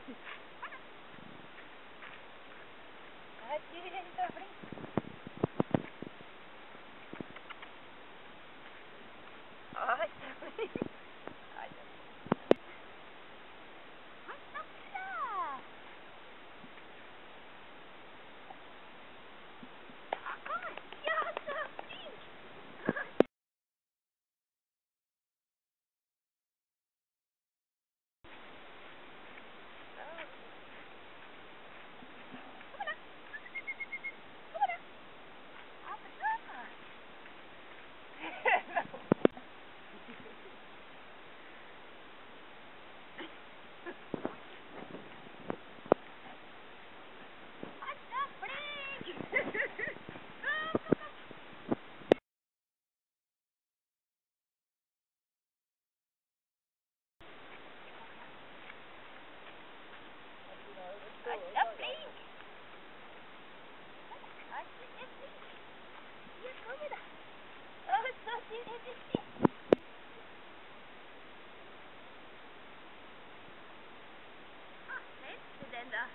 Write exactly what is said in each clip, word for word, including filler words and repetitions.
Hij is hier niet zo flink. Oh, hij is zo flink. Hij is zo flink. Wat is dat? Ja, zo flink. Hij is zo flink. Hij is echt flink. Hier, kom je daar. Oh, zo zit het is dit. Ah, net de denda.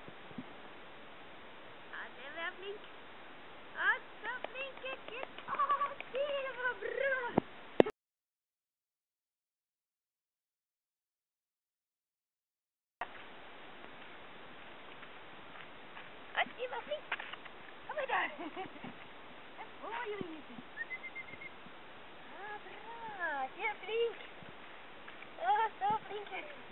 Ah, det var flink. Ah, så flink, gutt. Ah, det var bra. Ah, det var flink. Kom her da. Her får jo ikke. Ah, bra. Det er flink. Ah, så flink.